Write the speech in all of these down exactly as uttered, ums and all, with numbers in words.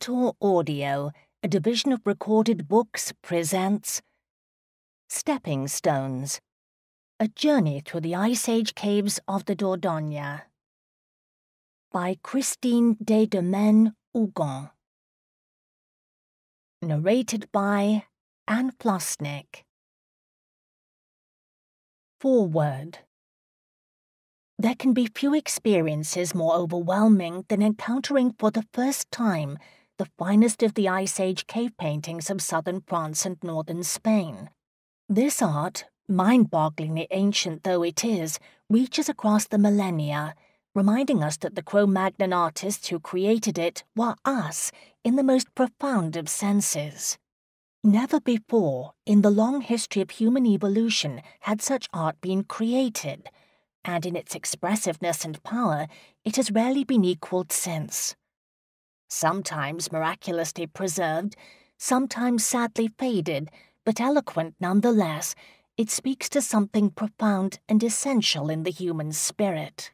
Mentor Audio, a division of Recorded Books, presents Stepping Stones, a journey through the Ice Age caves of the Dordogne, by Christine Desdemaines-Hugon. Narrated by Flosnik. Foreword. There can be few experiences more overwhelming than encountering for the first time the finest of the Ice Age cave paintings of southern France and northern Spain. This art, mind-bogglingly ancient though it is, reaches across the millennia, reminding us that the Cro-Magnon artists who created it were us in the most profound of senses. Never before, in the long history of human evolution, had such art been created, and in its expressiveness and power, it has rarely been equalled since. Sometimes miraculously preserved, sometimes sadly faded, but eloquent nonetheless, it speaks to something profound and essential in the human spirit.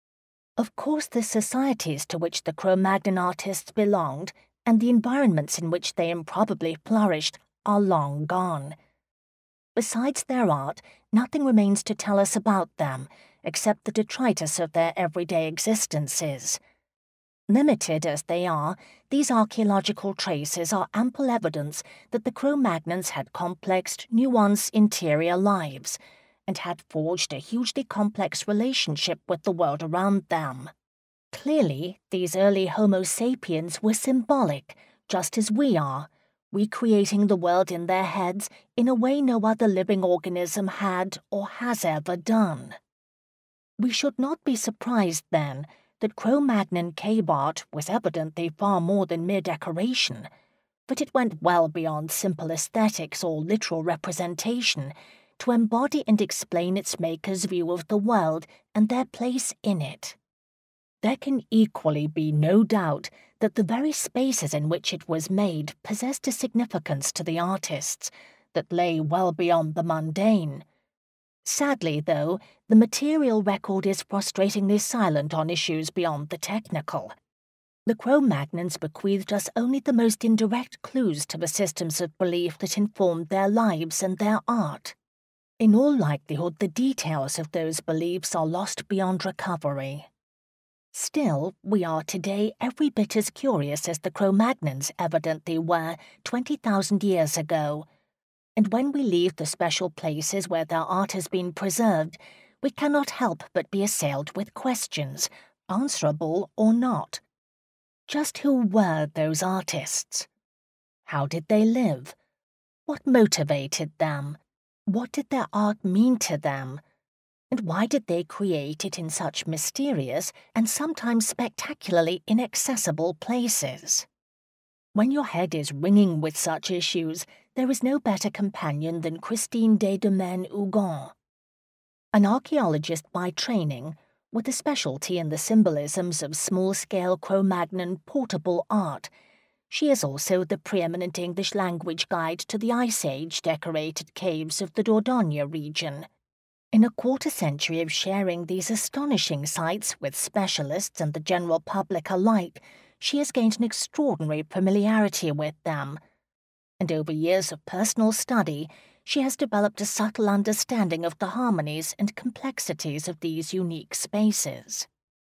Of course, the societies to which the Cro-Magnon artists belonged, and the environments in which they improbably flourished, are long gone. Besides their art, nothing remains to tell us about them, except the detritus of their everyday existences. Limited as they are, these archaeological traces are ample evidence that the Cro-Magnons had complex, nuanced interior lives, and had forged a hugely complex relationship with the world around them. Clearly, these early Homo sapiens were symbolic, just as we are, recreating the world in their heads in a way no other living organism had or has ever done. We should not be surprised, then, that Cro-Magnon cave art was evidently far more than mere decoration, but it went well beyond simple aesthetics or literal representation to embody and explain its makers' view of the world and their place in it. There can equally be no doubt that the very spaces in which it was made possessed a significance to the artists that lay well beyond the mundane. Sadly, though, the material record is frustratingly silent on issues beyond the technical. The Cro-Magnons bequeathed us only the most indirect clues to the systems of belief that informed their lives and their art. In all likelihood, the details of those beliefs are lost beyond recovery. Still, we are today every bit as curious as the Cro-Magnons evidently were twenty thousand years ago, and when we leave the special places where their art has been preserved, we cannot help but be assailed with questions, answerable or not. Just who were those artists? How did they live? What motivated them? What did their art mean to them? And why did they create it in such mysterious and sometimes spectacularly inaccessible places? When your head is ringing with such issues, there is no better companion than Christine Desdemaines-Hugon. An archaeologist by training, with a specialty in the symbolisms of small-scale Cro-Magnon portable art, she is also the preeminent English-language guide to the Ice Age decorated caves of the Dordogne region. In a quarter century of sharing these astonishing sights with specialists and the general public alike, she has gained an extraordinary familiarity with them, and over years of personal study, she has developed a subtle understanding of the harmonies and complexities of these unique spaces.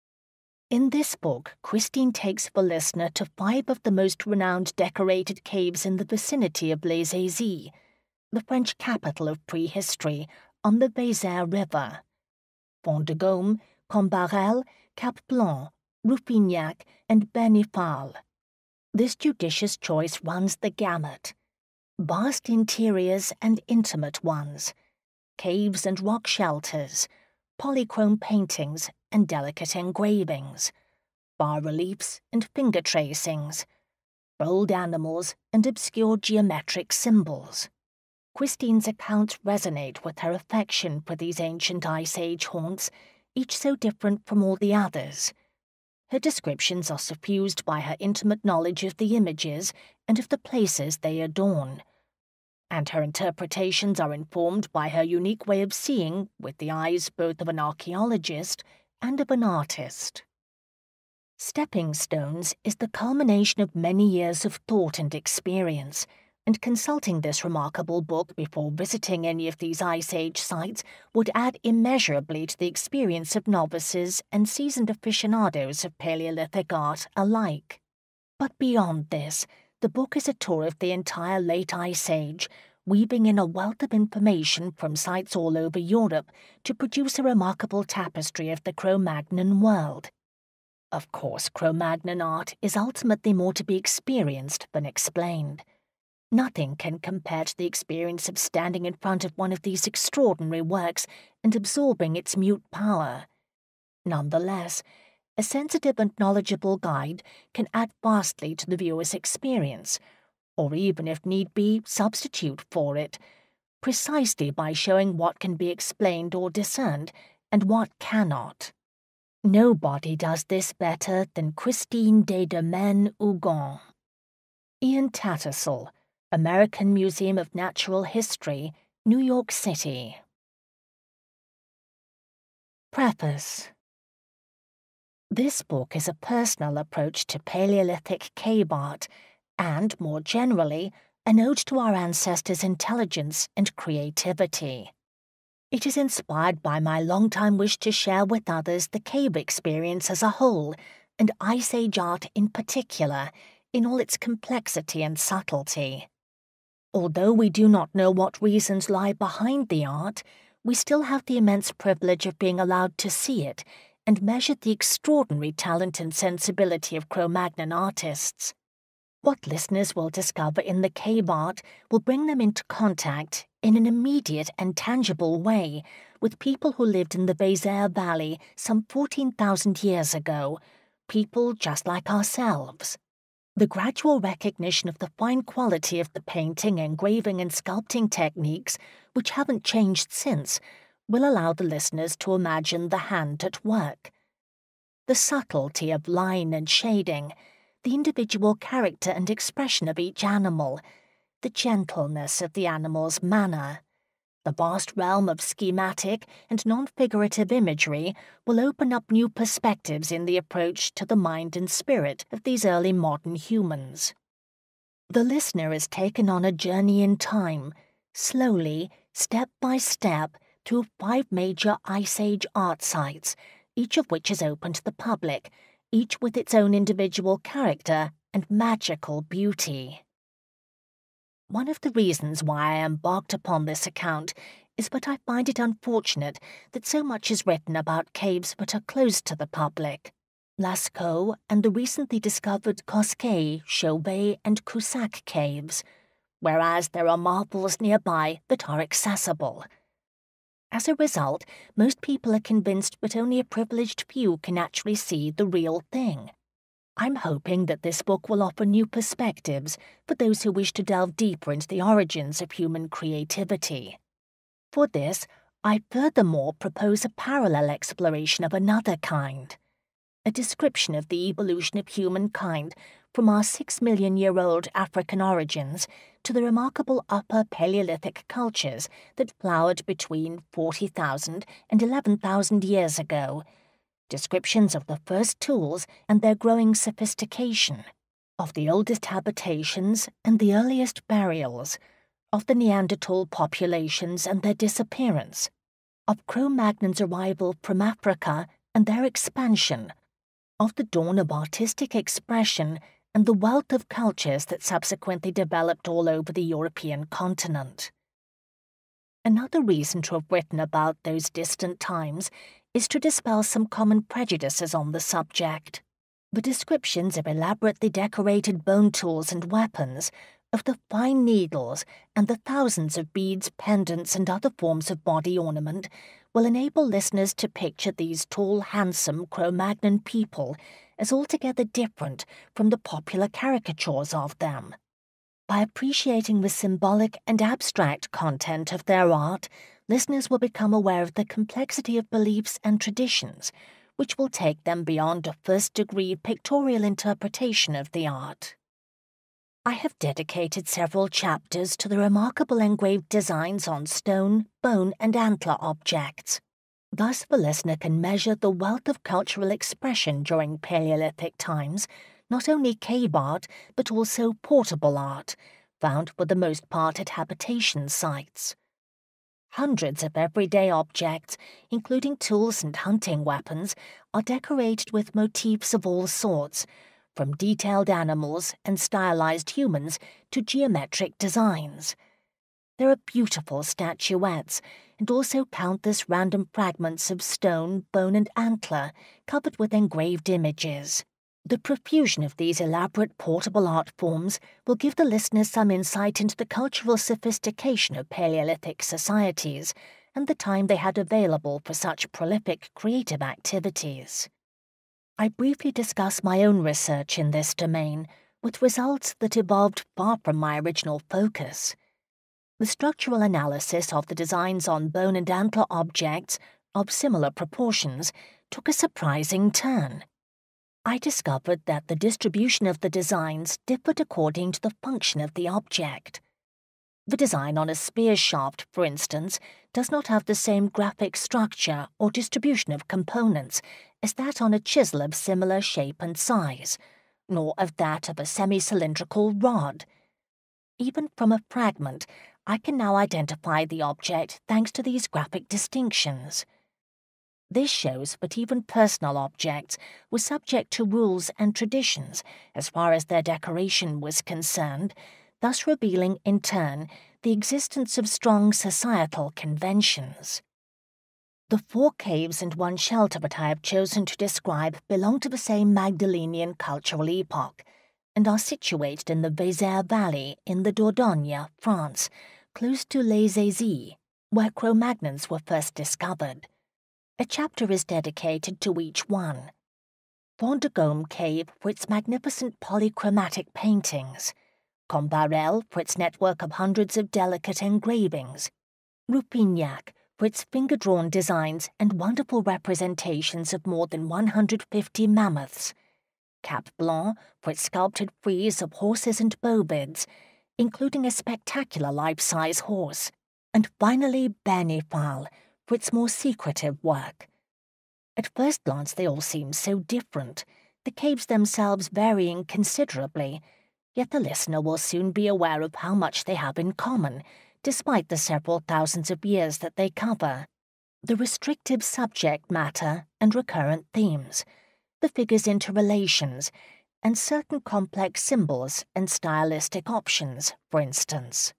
In this book, Christine takes the listener to five of the most renowned decorated caves in the vicinity of Les Aisies, the French capital of prehistory, on the Vézère River: Font de Gaume, Combarel, Cap Blanc, Ruffignac, and Bernifal. This judicious choice runs the gamut: vast interiors and intimate ones, caves and rock shelters, polychrome paintings and delicate engravings, bas-reliefs and finger tracings, bold animals and obscure geometric symbols. Christine's accounts resonate with her affection for these ancient Ice Age haunts, each so different from all the others. Her descriptions are suffused by her intimate knowledge of the images and of the places they adorn, and her interpretations are informed by her unique way of seeing with the eyes both of an archaeologist and of an artist. Stepping Stones is the culmination of many years of thought and experience, and consulting this remarkable book before visiting any of these Ice Age sites would add immeasurably to the experience of novices and seasoned aficionados of Paleolithic art alike. But beyond this, the book is a tour of the entire Late Ice Age, weaving in a wealth of information from sites all over Europe to produce a remarkable tapestry of the Cro-Magnon world. Of course, Cro-Magnon art is ultimately more to be experienced than explained. Nothing can compare to the experience of standing in front of one of these extraordinary works and absorbing its mute power. Nonetheless, a sensitive and knowledgeable guide can add vastly to the viewer's experience, or even, if need be, substitute for it, precisely by showing what can be explained or discerned and what cannot. Nobody does this better than Christine Desdemaines-Hugon. Ian Tattersall, American Museum of Natural History, New York City. Preface. This book is a personal approach to Paleolithic cave art and, more generally, an ode to our ancestors' intelligence and creativity. It is inspired by my long-time wish to share with others the cave experience as a whole, and Ice Age art in particular, in all its complexity and subtlety. Although we do not know what reasons lie behind the art, we still have the immense privilege of being allowed to see it and measure the extraordinary talent and sensibility of Cro-Magnon artists. What listeners will discover in the cave art will bring them into contact, in an immediate and tangible way, with people who lived in the Vézère Valley some fourteen thousand years ago, people just like ourselves. The gradual recognition of the fine quality of the painting, engraving, and sculpting techniques, which haven't changed since, will allow the listeners to imagine the hand at work. The subtlety of line and shading, the individual character and expression of each animal, the gentleness of the animal's manner, the vast realm of schematic and non-figurative imagery will open up new perspectives in the approach to the mind and spirit of these early modern humans. The listener is taken on a journey in time, slowly, step by step, through five major Ice Age art sites, each of which is open to the public, each with its own individual character and magical beauty. One of the reasons why I embarked upon this account is that I find it unfortunate that so much is written about caves that are closed to the public. Lascaux and the recently discovered Cosquet, Chauvet, and Cusack caves, whereas there are marvels nearby that are accessible. As a result, most people are convinced that only a privileged few can actually see the real thing. I'm hoping that this book will offer new perspectives for those who wish to delve deeper into the origins of human creativity. For this, I furthermore propose a parallel exploration of another kind, a description of the evolution of humankind from our six-million-year-old African origins to the remarkable Upper Paleolithic cultures that flowered between forty thousand and eleven thousand years ago, descriptions of the first tools and their growing sophistication, of the oldest habitations and the earliest burials, of the Neanderthal populations and their disappearance, of Cro-Magnon's arrival from Africa and their expansion, of the dawn of artistic expression and the wealth of cultures that subsequently developed all over the European continent. Another reason to have written about those distant times is to dispel some common prejudices on the subject. The descriptions of elaborately decorated bone tools and weapons, of the fine needles and the thousands of beads, pendants, and other forms of body ornament will enable listeners to picture these tall, handsome Cro-Magnon people as altogether different from the popular caricatures of them. By appreciating the symbolic and abstract content of their art, listeners will become aware of the complexity of beliefs and traditions, which will take them beyond a first-degree pictorial interpretation of the art. I have dedicated several chapters to the remarkable engraved designs on stone, bone, and antler objects. Thus the listener can measure the wealth of cultural expression during Paleolithic times, not only cave art but also portable art, found for the most part at habitation sites. Hundreds of everyday objects, including tools and hunting weapons, are decorated with motifs of all sorts, from detailed animals and stylized humans to geometric designs. There are beautiful statuettes, and also countless random fragments of stone, bone, and antler covered with engraved images. The profusion of these elaborate portable art forms will give the listener some insight into the cultural sophistication of Paleolithic societies and the time they had available for such prolific creative activities. I briefly discuss my own research in this domain, with results that evolved far from my original focus. The structural analysis of the designs on bone and antler objects of similar proportions took a surprising turn. I discovered that the distribution of the designs differed according to the function of the object. The design on a spear shaft, for instance, does not have the same graphic structure or distribution of components as that on a chisel of similar shape and size, nor of that of a semi-cylindrical rod. Even from a fragment, I can now identify the object thanks to these graphic distinctions. This shows that even personal objects were subject to rules and traditions as far as their decoration was concerned, thus revealing, in turn, the existence of strong societal conventions. The four caves and one shelter that I have chosen to describe belong to the same Magdalenian cultural epoch, and are situated in the Vézère Valley in the Dordogne, France, close to Les Aisies, where Cro-Magnons were first discovered. A chapter is dedicated to each one. Font de Gaume Cave for its magnificent polychromatic paintings, Comparable for its network of hundreds of delicate engravings, Rupignac for its finger-drawn designs and wonderful representations of more than one hundred fifty mammoths, Cap Blanc for its sculpted frieze of horses and bovids, including a spectacular life-size horse, and finally Bernifal for its more secretive work. At first glance they all seem so different, the caves themselves varying considerably, yet the listener will soon be aware of how much they have in common, despite the several thousands of years that they cover. The restrictive subject matter and recurrent themes, the figures' interrelations, and certain complex symbols and stylistic options, for instance.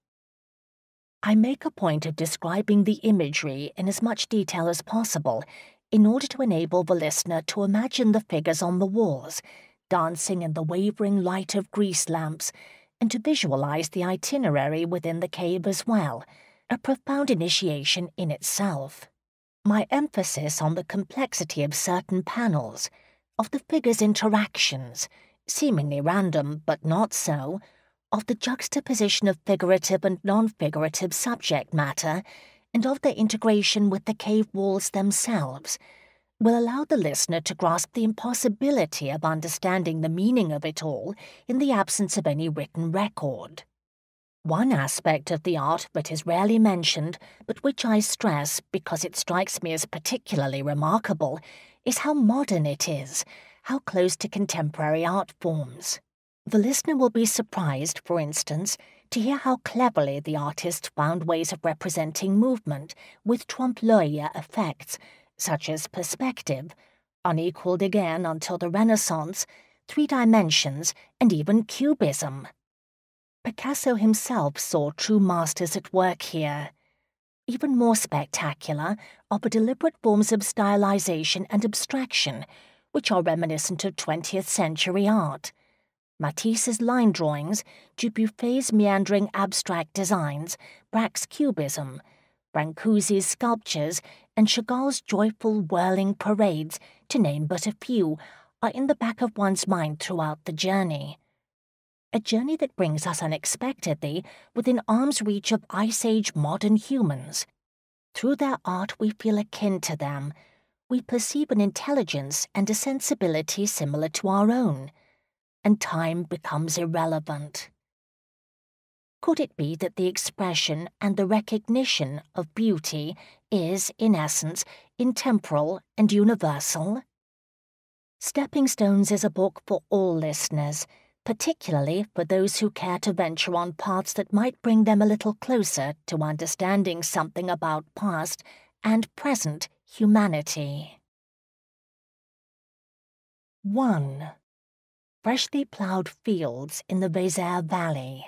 I make a point of describing the imagery in as much detail as possible in order to enable the listener to imagine the figures on the walls, dancing in the wavering light of grease lamps, and to visualize the itinerary within the cave as well, a profound initiation in itself. My emphasis on the complexity of certain panels, of the figures' interactions, seemingly random but not so, of the juxtaposition of figurative and non-figurative subject matter, and of their integration with the cave walls themselves, will allow the listener to grasp the impossibility of understanding the meaning of it all in the absence of any written record. One aspect of the art that is rarely mentioned, but which I stress because it strikes me as particularly remarkable, is how modern it is, how close to contemporary art forms. The listener will be surprised, for instance, to hear how cleverly the artist found ways of representing movement with trompe-l'oeil effects, such as perspective, unequaled again until the Renaissance, three dimensions, and even cubism. Picasso himself saw true masters at work here. Even more spectacular are the deliberate forms of stylization and abstraction, which are reminiscent of twentieth century art. Matisse's line drawings, Dubuffais's meandering abstract designs, Braque's cubism, Brancusi's sculptures, and Chagall's joyful whirling parades, to name but a few, are in the back of one's mind throughout the journey. A journey that brings us unexpectedly within arm's reach of Ice Age modern humans. Through their art we feel akin to them. We perceive an intelligence and a sensibility similar to our own, and time becomes irrelevant. Could it be that the expression and the recognition of beauty is, in essence, intemporal and universal? Stepping Stones is a book for all listeners, particularly for those who care to venture on paths that might bring them a little closer to understanding something about past and present humanity. one. Freshly ploughed fields in the Vézère Valley.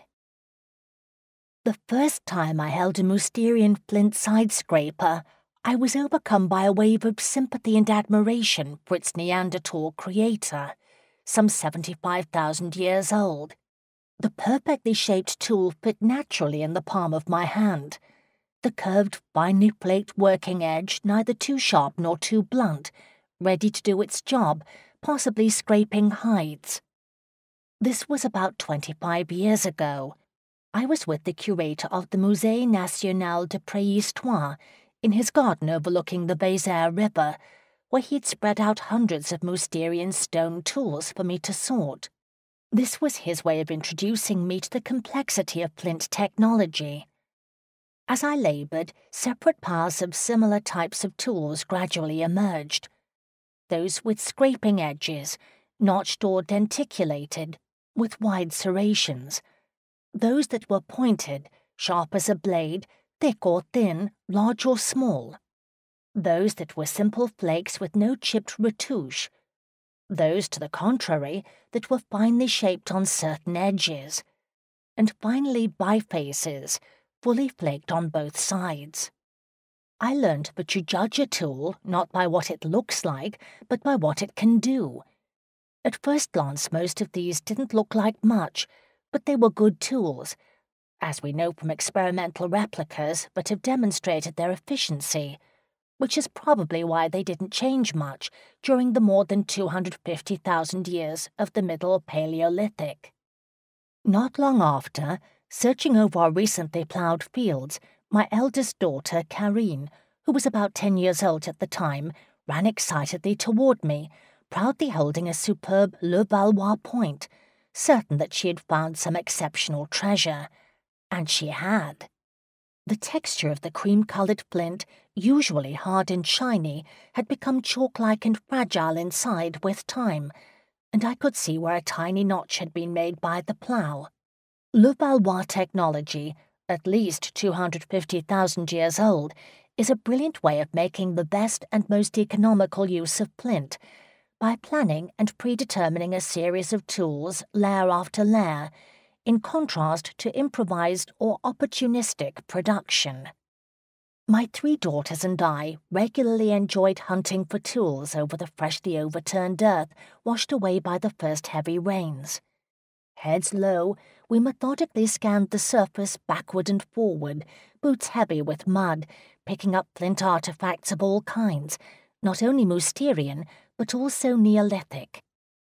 The first time I held a Mousterian flint side scraper, I was overcome by a wave of sympathy and admiration for its Neanderthal creator, some seventy-five thousand years old. The perfectly shaped tool fit naturally in the palm of my hand, the curved, finely flaked working edge neither too sharp nor too blunt, ready to do its job, possibly scraping hides. This was about twenty-five years ago. I was with the curator of the Musée National de Préhistoire in his garden overlooking the Vézère River, where he'd spread out hundreds of Mousterian stone tools for me to sort. This was his way of introducing me to the complexity of flint technology. As I laboured, separate piles of similar types of tools gradually emerged. Those with scraping edges, notched or denticulated, with wide serrations. Those that were pointed, sharp as a blade, thick or thin, large or small. Those that were simple flakes with no chipped retouche. Those, to the contrary, that were finely shaped on certain edges. And finally bifaces, fully flaked on both sides. I learned that you judge a tool not by what it looks like, but by what it can do. At first glance, most of these didn't look like much, but they were good tools, as we know from experimental replicas that have demonstrated their efficiency, which is probably why they didn't change much during the more than two hundred fifty thousand years of the Middle Paleolithic. Not long after, searching over our recently ploughed fields, my eldest daughter, Karine, who was about ten years old at the time, ran excitedly toward me, proudly holding a superb Le Valois point, certain that she had found some exceptional treasure. And she had. The texture of the cream-coloured flint, usually hard and shiny, had become chalk-like and fragile inside with time, and I could see where a tiny notch had been made by the plough. Le Valois technology, at least two hundred fifty thousand years old, is a brilliant way of making the best and most economical use of flint, by planning and predetermining a series of tools, layer after layer, in contrast to improvised or opportunistic production. My three daughters and I regularly enjoyed hunting for tools over the freshly overturned earth washed away by the first heavy rains. Heads low, we methodically scanned the surface backward and forward, boots heavy with mud, picking up flint artifacts of all kinds, not only Mousterian, but also Neolithic.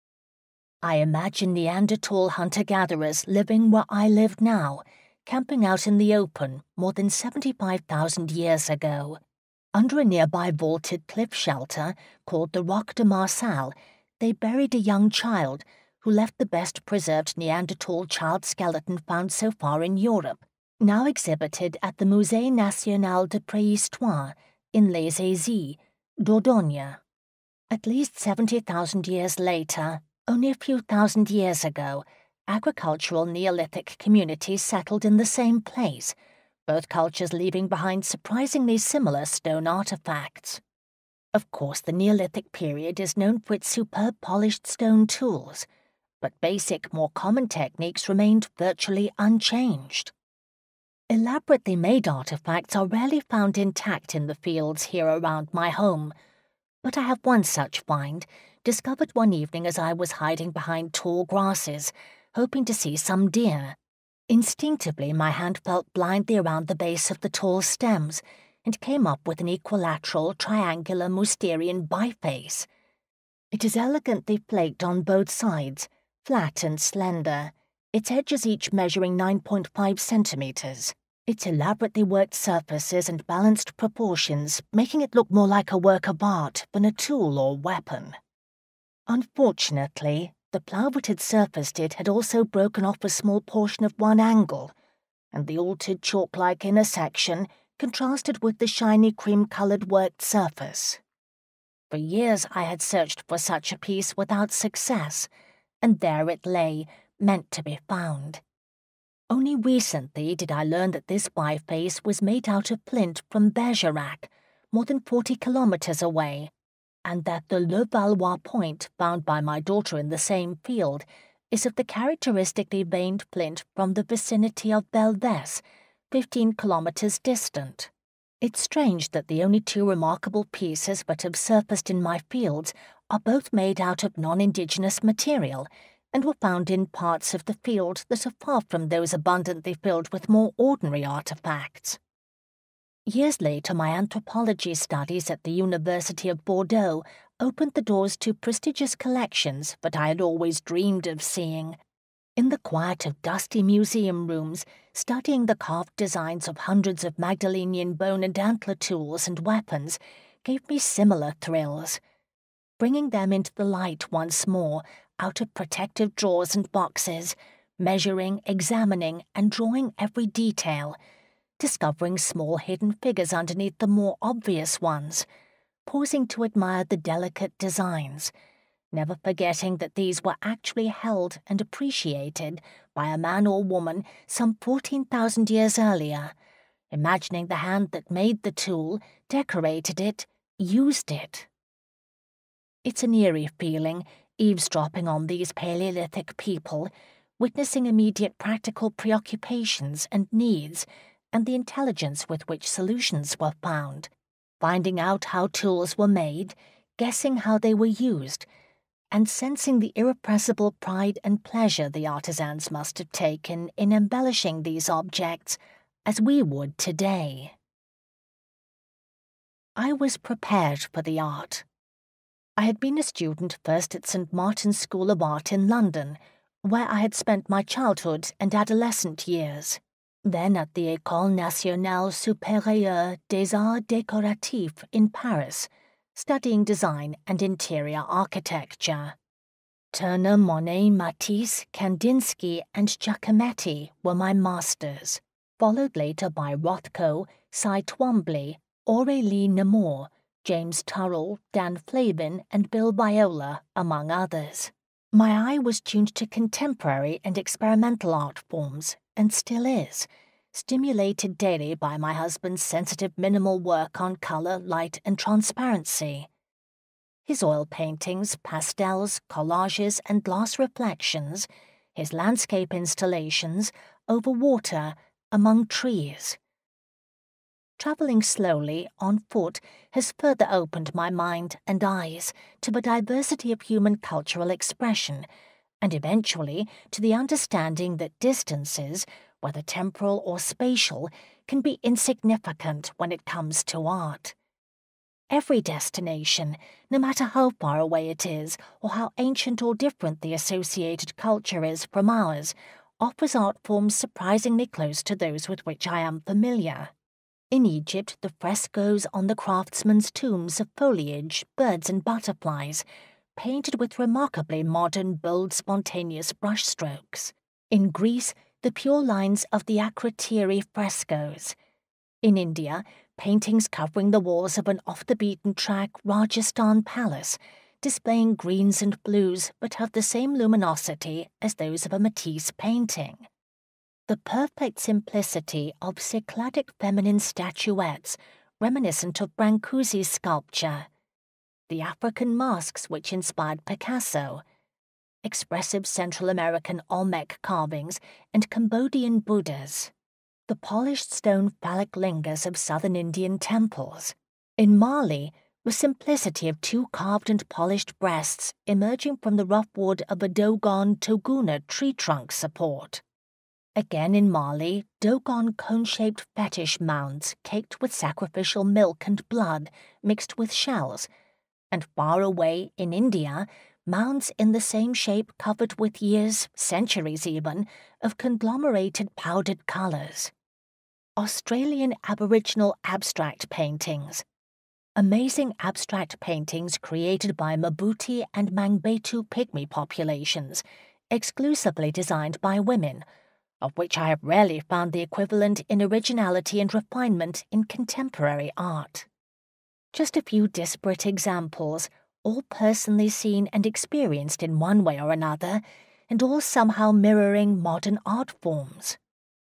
I imagine Neanderthal hunter-gatherers living where I live now, camping out in the open more than seventy-five thousand years ago. Under a nearby vaulted cliff shelter called the Roc de Marsalle, they buried a young child who left the best-preserved Neanderthal child skeleton found so far in Europe, now exhibited at the Musée National de Préhistoire in Les Aisies, Dordogne. At least seventy thousand years later, only a few thousand years ago, agricultural Neolithic communities settled in the same place, both cultures leaving behind surprisingly similar stone artifacts. Of course, the Neolithic period is known for its superb polished stone tools, but basic, more common techniques remained virtually unchanged. Elaborately made artifacts are rarely found intact in the fields here around my home, but I have one such find, discovered one evening as I was hiding behind tall grasses, hoping to see some deer. Instinctively, my hand felt blindly around the base of the tall stems, and came up with an equilateral, triangular Mousterian biface. It is elegantly flaked on both sides, flat and slender, its edges each measuring nine point five centimetres. Its elaborately worked surfaces and balanced proportions making it look more like a work of art than a tool or weapon. Unfortunately, the plough that had surfaced it had also broken off a small portion of one angle, and the altered chalk-like inner section contrasted with the shiny cream-coloured worked surface. For years I had searched for such a piece without success, and there it lay, meant to be found. Only recently did I learn that this biface was made out of flint from Vézère, more than forty kilometres away, and that the Le Valois point found by my daughter in the same field is of the characteristically veined flint from the vicinity of Vézère, fifteen kilometres distant. It's strange that the only two remarkable pieces that have surfaced in my fields are both made out of non-indigenous material, and were found in parts of the field that are far from those abundantly filled with more ordinary artifacts. Years later, my anthropology studies at the University of Bordeaux opened the doors to prestigious collections that I had always dreamed of seeing. In the quiet of dusty museum rooms, studying the carved designs of hundreds of Magdalenian bone and antler tools and weapons gave me similar thrills. Bringing them into the light once more, out of protective drawers and boxes, measuring, examining, and drawing every detail, discovering small hidden figures underneath the more obvious ones, pausing to admire the delicate designs, never forgetting that these were actually held and appreciated by a man or woman some fourteen thousand years earlier, imagining the hand that made the tool, decorated it, used it. It's an eerie feeling, eavesdropping on these Paleolithic people, witnessing immediate practical preoccupations and needs, and the intelligence with which solutions were found, finding out how tools were made, guessing how they were used, and sensing the irrepressible pride and pleasure the artisans must have taken in embellishing these objects as we would today. I was prepared for the art. I had been a student first at Saint Martin's School of Art in London, where I had spent my childhood and adolescent years, then at the École Nationale Supérieure des Arts Décoratifs in Paris, studying design and interior architecture. Turner, Monet, Matisse, Kandinsky, and Giacometti were my masters, followed later by Rothko, Cy Twombly, Aurélie Nemours, James Turrell, Dan Flavin, and Bill Viola, among others. My eye was tuned to contemporary and experimental art forms, and still is, stimulated daily by my husband's sensitive minimal work on colour, light, and transparency. His oil paintings, pastels, collages, and glass reflections, his landscape installations, over water, among trees. Travelling slowly, on foot, has further opened my mind and eyes to the diversity of human cultural expression, and eventually to the understanding that distances, whether temporal or spatial, can be insignificant when it comes to art. Every destination, no matter how far away it is or how ancient or different the associated culture is from ours, offers art forms surprisingly close to those with which I am familiar. In Egypt, the frescoes on the craftsmen's tombs of foliage, birds and butterflies, painted with remarkably modern, bold, spontaneous brushstrokes. In Greece, the pure lines of the Akrotiri frescoes. In India, paintings covering the walls of an off-the-beaten-track Rajasthan palace, displaying greens and blues but have the same luminosity as those of a Matisse painting. The perfect simplicity of Cycladic feminine statuettes, reminiscent of Brancusi's sculpture. The African masks which inspired Picasso. Expressive Central American Olmec carvings and Cambodian Buddhas. The polished stone phallic lingers of southern Indian temples. In Mali, the simplicity of two carved and polished breasts emerging from the rough wood of a Dogon Toguna tree trunk support. Again in Mali, Dogon cone-shaped fetish mounds caked with sacrificial milk and blood mixed with shells, and far away in India, mounds in the same shape covered with years, centuries even, of conglomerated powdered colours. Australian Aboriginal abstract paintings. Amazing abstract paintings created by Mabuti and Mangbetu pygmy populations, exclusively designed by women, of which I have rarely found the equivalent in originality and refinement in contemporary art. Just a few disparate examples, all personally seen and experienced in one way or another, and all somehow mirroring modern art forms.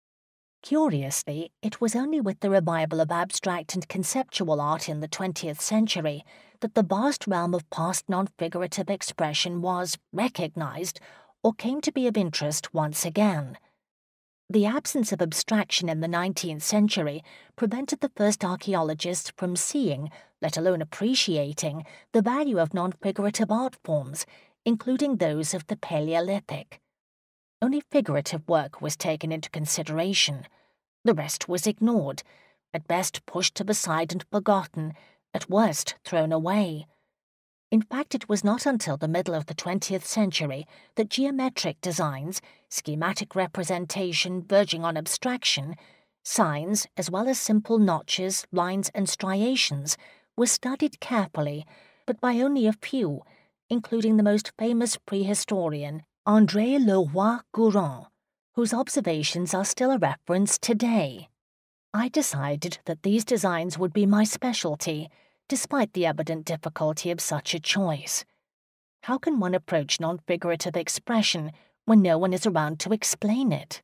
Curiously, it was only with the revival of abstract and conceptual art in the twentieth century that the vast realm of past non-figurative expression was recognized or came to be of interest once again. The absence of abstraction in the nineteenth century prevented the first archaeologists from seeing, let alone appreciating, the value of non-figurative art forms, including those of the Paleolithic. Only figurative work was taken into consideration. The rest was ignored, at best pushed to the side and forgotten, at worst thrown away. In fact, it was not until the middle of the twentieth century that geometric designs, schematic representation verging on abstraction, signs, as well as simple notches, lines, and striations, were studied carefully, but by only a few, including the most famous prehistorian, André Leroy-Gourand, whose observations are still a reference today. I decided that these designs would be my specialty, despite the evident difficulty of such a choice. How can one approach non-figurative expression when no one is around to explain it?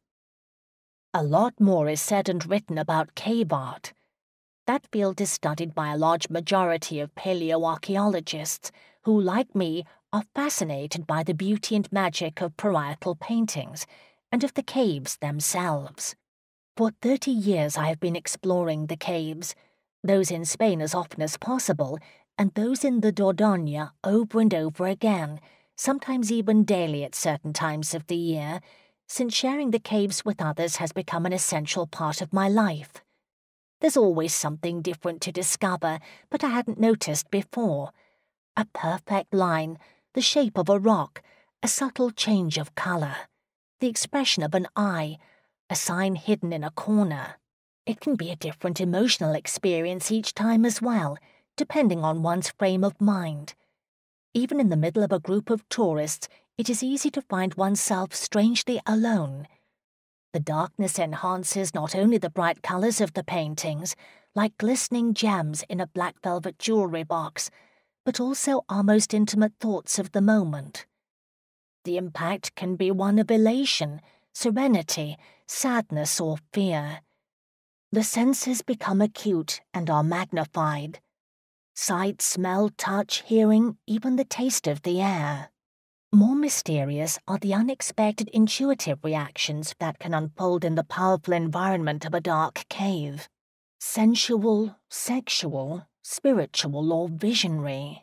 A lot more is said and written about cave art. That field is studied by a large majority of paleoarchaeologists who, like me, are fascinated by the beauty and magic of parietal paintings and of the caves themselves. For thirty years I have been exploring the caves, those in Spain as often as possible, and those in the Dordogne over and over again, sometimes even daily at certain times of the year, since sharing the caves with others has become an essential part of my life. There's always something different to discover, but I hadn't noticed before. A perfect line, the shape of a rock, a subtle change of colour, the expression of an eye, a sign hidden in a corner. It can be a different emotional experience each time as well, depending on one's frame of mind. Even in the middle of a group of tourists, it is easy to find oneself strangely alone. The darkness enhances not only the bright colours of the paintings, like glistening gems in a black velvet jewellery box, but also our most intimate thoughts of the moment. The impact can be one of elation, serenity, sadness, or fear. The senses become acute and are magnified. Sight, smell, touch, hearing, even the taste of the air. More mysterious are the unexpected intuitive reactions that can unfold in the powerful environment of a dark cave. Sensual, sexual, spiritual, or visionary.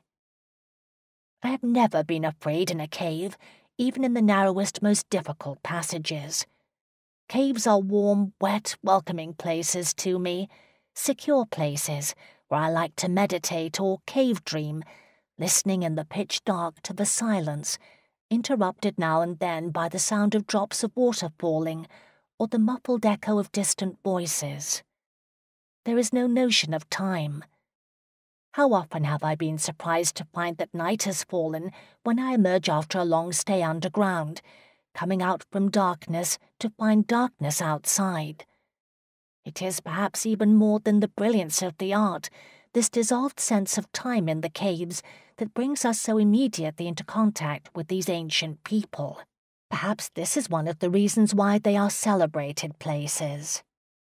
I have never been afraid in a cave, even in the narrowest, most difficult passages. Caves are warm, wet, welcoming places to me, secure places where I like to meditate or cave dream, listening in the pitch dark to the silence, interrupted now and then by the sound of drops of water falling or the muffled echo of distant voices. There is no notion of time. How often have I been surprised to find that night has fallen when I emerge after a long stay underground, coming out from darkness to find darkness outside. It is perhaps even more than the brilliance of the art, this dissolved sense of time in the caves that brings us so immediately into contact with these ancient people. Perhaps this is one of the reasons why they are celebrated places.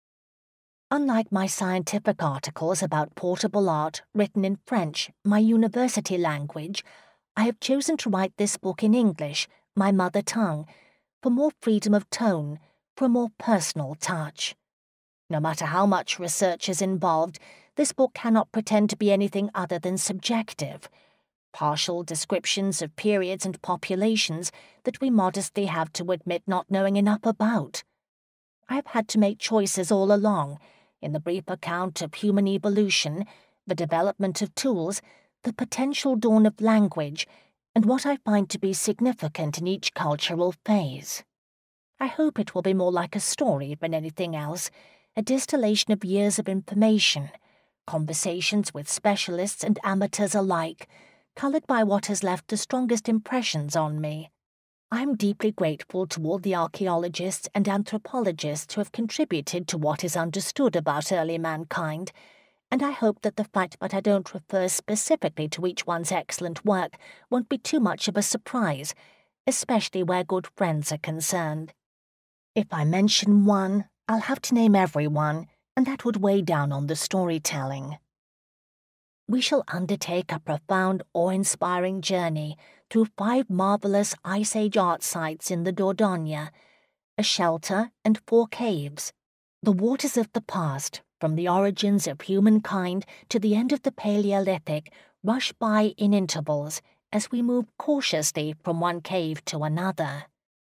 Unlike my scientific articles about portable art written in French, my university language, I have chosen to write this book in English, my mother tongue, for more freedom of tone, for a more personal touch. No matter how much research is involved, this book cannot pretend to be anything other than subjective, partial descriptions of periods and populations that we modestly have to admit not knowing enough about. I have had to make choices all along, in the brief account of human evolution, the development of tools, the potential dawn of language, and what I find to be significant in each cultural phase. I hope it will be more like a story than anything else, a distillation of years of information, conversations with specialists and amateurs alike, coloured by what has left the strongest impressions on me. I am deeply grateful to all the archaeologists and anthropologists who have contributed to what is understood about early mankind, and I hope that the fact that I don't refer specifically to each one's excellent work won't be too much of a surprise, especially where good friends are concerned. If I mention one, I'll have to name everyone, and that would weigh down on the storytelling. We shall undertake a profound, awe-inspiring journey through five marvelous Ice Age art sites in the Dordogne, a shelter and four caves. The waters of the past, from the origins of humankind to the end of the Paleolithic, rush by in intervals as we move cautiously from one cave to another.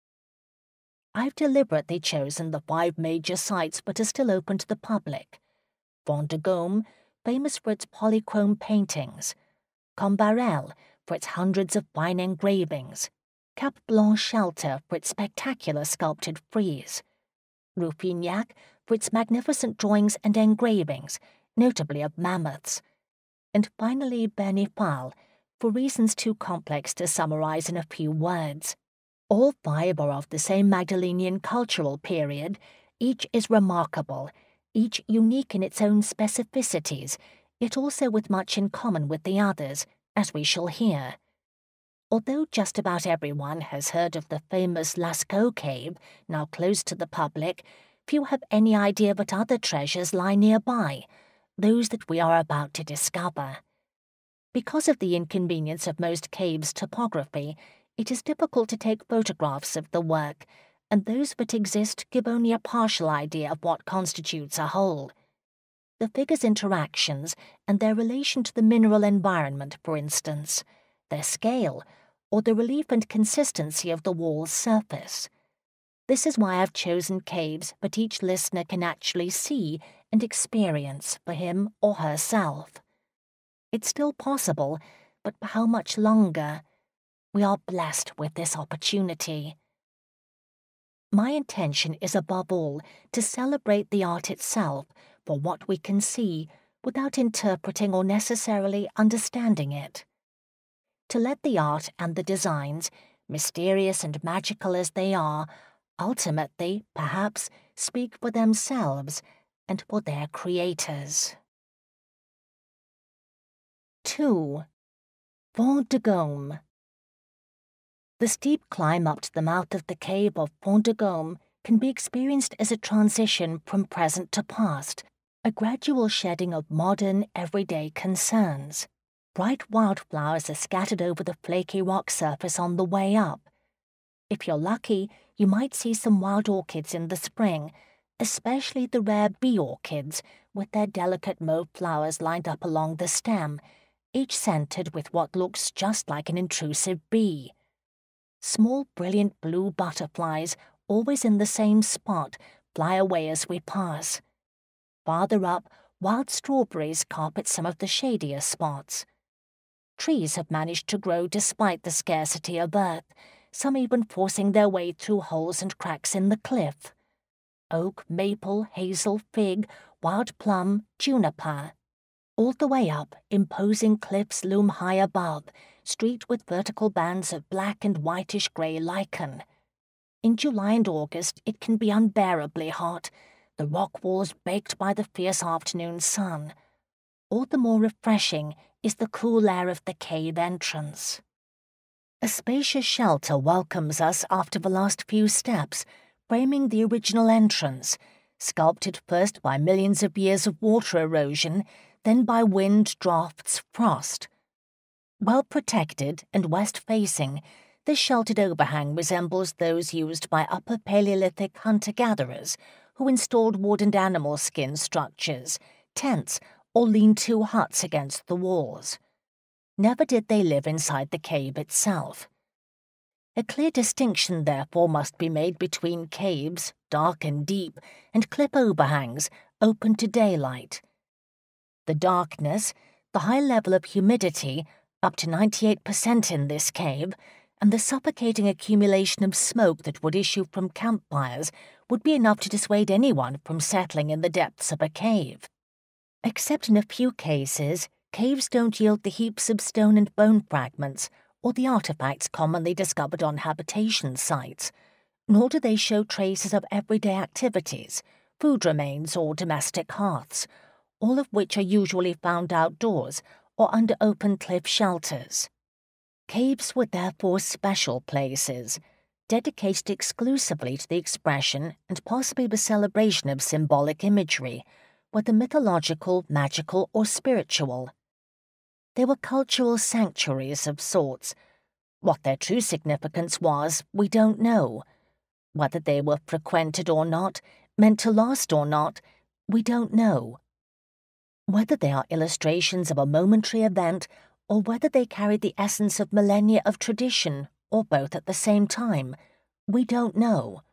I've deliberately chosen the five major sites that are still open to the public. Font de Gaume, famous for its polychrome paintings, Incomparable for its hundreds of fine engravings, Cap Blanc Shelter for its spectacular sculpted frieze, Ruffignac for its magnificent drawings and engravings, notably of mammoths, and finally Bernifal, for reasons too complex to summarize in a few words. All five are of the same Magdalenian cultural period. Each is remarkable, each unique in its own specificities, yet also with much in common with the others, as we shall hear. Although just about everyone has heard of the famous Lascaux cave, now closed to the public, few have any idea that other treasures lie nearby, those that we are about to discover. Because of the inconvenience of most caves' topography, it is difficult to take photographs of the work, and those that exist give only a partial idea of what constitutes a whole. The figures' interactions and their relation to the mineral environment, for instance, their scale, or the relief and consistency of the wall's surface. This is why I've chosen caves that each listener can actually see and experience for him or herself. It's still possible, but for how much longer? We are blessed with this opportunity. My intention is above all to celebrate the art itself for what we can see without interpreting or necessarily understanding it. To let the art and the designs, mysterious and magical as they are, ultimately, perhaps, speak for themselves and for their creators. two. Font de Gaume. The steep climb up to the mouth of the cave of Font de Gaume can be experienced as a transition from present to past, a gradual shedding of modern, everyday concerns. Bright wildflowers are scattered over the flaky rock surface on the way up. If you're lucky, you might see some wild orchids in the spring, especially the rare bee orchids with their delicate mauve flowers lined up along the stem, each scented with what looks just like an intrusive bee. Small, brilliant blue butterflies, always in the same spot, fly away as we pass. Farther up, wild strawberries carpet some of the shadier spots. Trees have managed to grow despite the scarcity of earth, some even forcing their way through holes and cracks in the cliff. Oak, maple, hazel, fig, wild plum, juniper. All the way up, imposing cliffs loom high above, streaked with vertical bands of black and whitish-grey lichen. In July and August it can be unbearably hot, the rock walls baked by the fierce afternoon sun. All the more refreshing is the cool air of the cave entrance. A spacious shelter welcomes us after the last few steps, framing the original entrance, sculpted first by millions of years of water erosion, then by wind, draughts, frost. Well protected and west-facing, this sheltered overhang resembles those used by Upper Paleolithic hunter-gatherers who installed wood and animal skin structures, tents, or lean-to huts against the walls. Never did they live inside the cave itself. A clear distinction, therefore, must be made between caves, dark and deep, and cliff overhangs, open to daylight. The darkness, the high level of humidity, up to ninety-eight percent in this cave, and the suffocating accumulation of smoke that would issue from campfires would be enough to dissuade anyone from settling in the depths of a cave. Except in a few cases, caves don't yield the heaps of stone and bone fragments, or the artifacts commonly discovered on habitation sites, nor do they show traces of everyday activities, food remains or domestic hearths, all of which are usually found outdoors or under open cliff shelters. Caves were therefore special places, dedicated exclusively to the expression and possibly the celebration of symbolic imagery, whether mythological, magical, or spiritual. They were cultural sanctuaries of sorts. What their true significance was, we don't know. Whether they were frequented or not, meant to last or not, we don't know. Whether they are illustrations of a momentary event, or whether they carry the essence of millennia of tradition, or both at the same time, we don't know.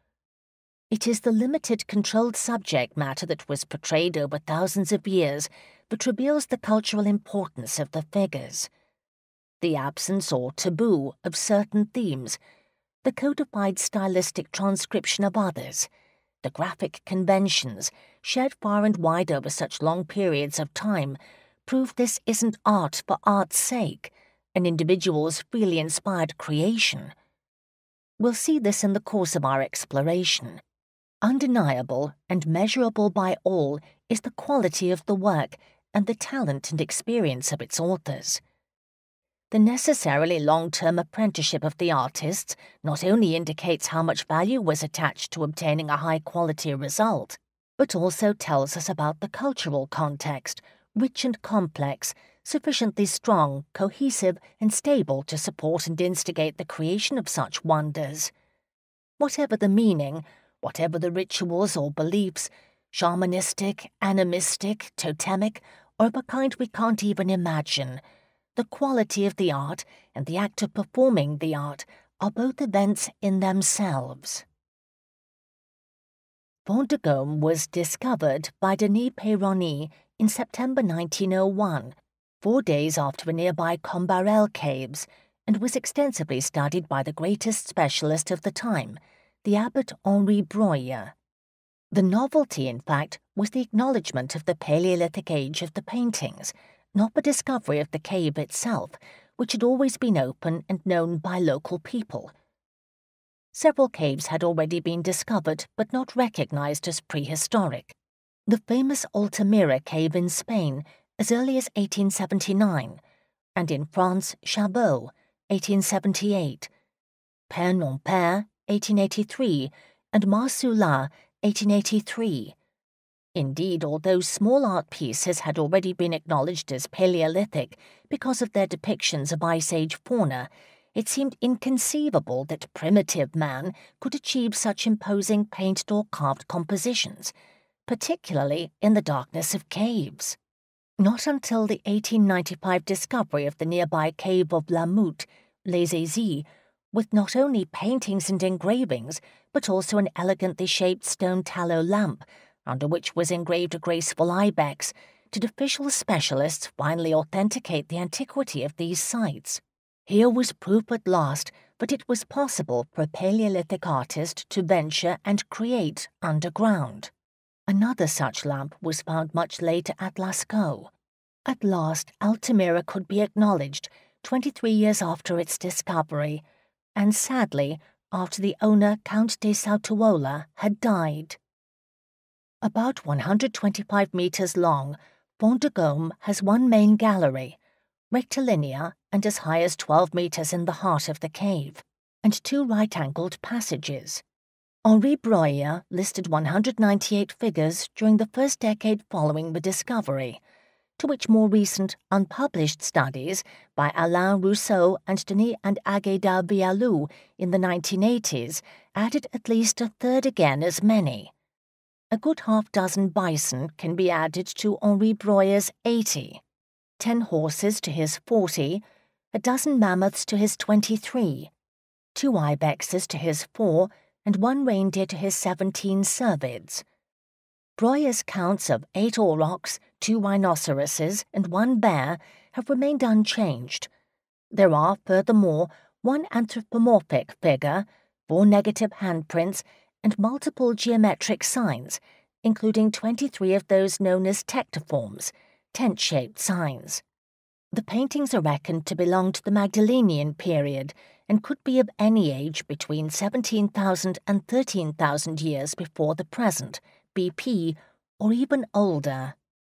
It is the limited, controlled subject matter that was portrayed over thousands of years that reveals the cultural importance of the figures. The absence or taboo of certain themes, the codified stylistic transcription of others, the graphic conventions, shared far and wide over such long periods of time, prove this isn't art for art's sake, an individual's freely inspired creation. We'll see this in the course of our exploration. Undeniable and measurable by all is the quality of the work and the talent and experience of its authors. The necessarily long-term apprenticeship of the artists not only indicates how much value was attached to obtaining a high-quality result, but also tells us about the cultural context, rich and complex, sufficiently strong, cohesive, and stable to support and instigate the creation of such wonders. Whatever the meaning, whatever the rituals or beliefs, shamanistic, animistic, totemic, or of a kind we can't even imagine, the quality of the art and the act of performing the art are both events in themselves. Font de Gaume was discovered by Denis Peyroney in September nineteen oh one, four days after a nearby Combarel caves, and was extensively studied by the greatest specialist of the time, the abbot Henri Breuil. The novelty, in fact, was the acknowledgement of the Paleolithic age of the paintings, not the discovery of the cave itself, which had always been open and known by local people. Several caves had already been discovered but not recognized as prehistoric. The famous Altamira cave in Spain as early as eighteen seventy-nine, and in France, Chabot, eighteen seventy-eight, Père-non-Père, eighteen eighty-three, and Marsoulat, eighteen eighty-three. Indeed, although small art pieces had already been acknowledged as Paleolithic because of their depictions of Ice Age fauna, it seemed inconceivable that primitive man could achieve such imposing painted or carved compositions, particularly in the darkness of caves. Not until the eighteen ninety-five discovery of the nearby cave of La Moute, Les Aisies, with not only paintings and engravings, but also an elegantly shaped stone tallow lamp, under which was engraved a graceful ibex, did official specialists finally authenticate the antiquity of these sites. Here was proof at last that it was possible for a Paleolithic artist to venture and create underground. Another such lamp was found much later at Lascaux. At last, Altamira could be acknowledged, twenty-three years after its discovery, and sadly, after the owner, Count de Sautuola, had died. About one hundred twenty-five metres long, Font de Gaume has one main gallery, rectilinear and as high as twelve metres in the heart of the cave, and two right-angled passages. Henri Breuil listed one hundred ninety-eight figures during the first decade following the discovery, to which more recent, unpublished studies by Alain Rousseau and Denis and Agueda Vialou in the nineteen eighties added at least a third again as many. A good half-dozen bison can be added to Henri Breuil's eighty, ten horses to his forty, a dozen mammoths to his twenty-three, two ibexes to his four, and one reindeer to his seventeen cervids. Breuil's counts of eight aurochs, two rhinoceroses, and one bear have remained unchanged. There are, furthermore, one anthropomorphic figure, four negative handprints, and multiple geometric signs, including twenty-three of those known as tectiforms, tent-shaped signs. The paintings are reckoned to belong to the Magdalenian period and could be of any age between seventeen thousand and thirteen thousand years before the present, B P, or even older.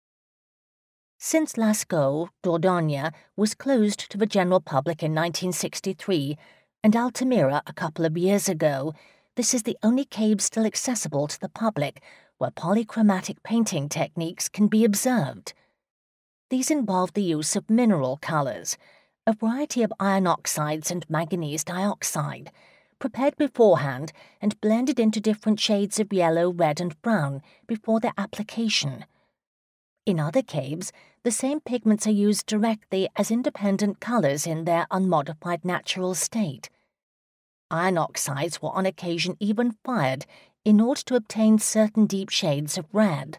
Since Lascaux, Dordogne, was closed to the general public in nineteen sixty-three, and Altamira a couple of years ago, this is the only cave still accessible to the public where polychromatic painting techniques can be observed. These involve the use of mineral colours, a variety of iron oxides and manganese dioxide, prepared beforehand and blended into different shades of yellow, red and brown before their application. In other caves, the same pigments are used directly as independent colours in their unmodified natural state. Iron oxides were on occasion even fired in order to obtain certain deep shades of red.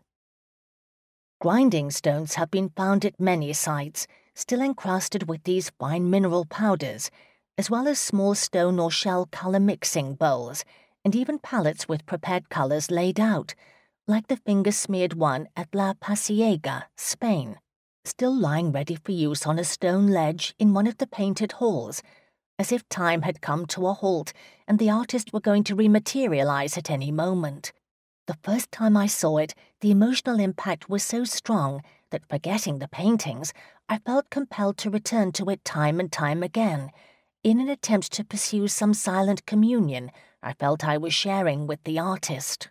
Grinding stones have been found at many sites, still encrusted with these fine mineral powders, as well as small stone or shell colour mixing bowls, and even palettes with prepared colours laid out, like the finger-smeared one at La Pasiega, Spain, still lying ready for use on a stone ledge in one of the painted halls, as if time had come to a halt and the artist were going to rematerialize at any moment. The first time I saw it, the emotional impact was so strong that, forgetting the paintings, I felt compelled to return to it time and time again, in an attempt to pursue some silent communion I felt I was sharing with the artist.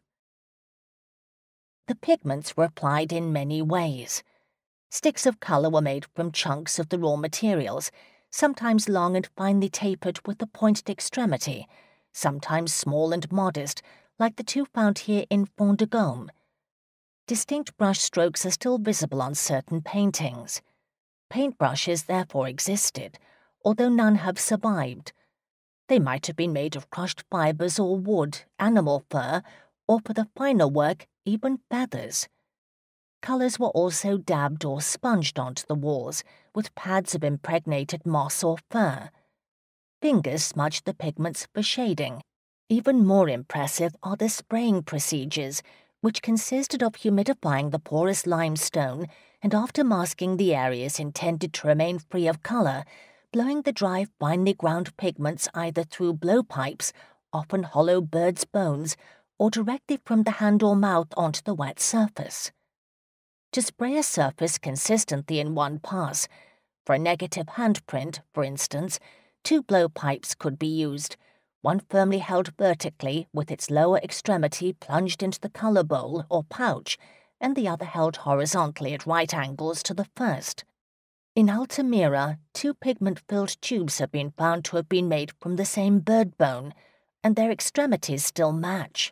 The pigments were applied in many ways. Sticks of colour were made from chunks of the raw materials, sometimes long and finely tapered with a pointed extremity, sometimes small and modest, like the two found here in Font de Gaume. Distinct brush strokes are still visible on certain paintings. Paintbrushes therefore existed, although none have survived. They might have been made of crushed fibres or wood, animal fur, or for the finer work, even feathers. Colours were also dabbed or sponged onto the walls with pads of impregnated moss or fur. Fingers smudged the pigments for shading. Even more impressive are the spraying procedures, which consisted of humidifying the porous limestone and, after masking the areas intended to remain free of colour, blowing the dry, finely ground pigments either through blowpipes, often hollow birds' bones, or directly from the hand or mouth onto the wet surface. To spray a surface consistently in one pass, for a negative handprint, for instance, two blowpipes could be used, one firmly held vertically with its lower extremity plunged into the colour bowl or pouch, and the other held horizontally at right angles to the first. In Altamira, two pigment-filled tubes have been found to have been made from the same bird bone, and their extremities still match.